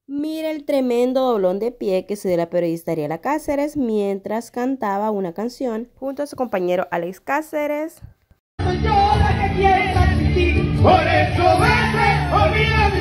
Mira el tremendo doblón de pie que se dio la periodista Ariela Cáceres mientras cantaba una canción junto a su compañero Alex Cáceres. Soy yo la que quiere existir, por eso vete, olvídate.